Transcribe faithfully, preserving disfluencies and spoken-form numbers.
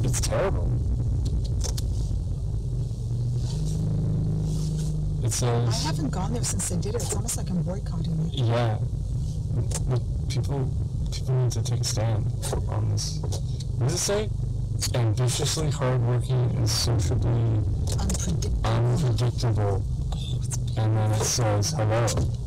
it's terrible. It says... I haven't gone there since they did it. It's almost like I'm boycotting it. Yeah. But people, people need to take a stand on this. What does it say? Ambitiously hardworking and sociably Unpredictable. unpredictable. Oh, it's And then it says, hello.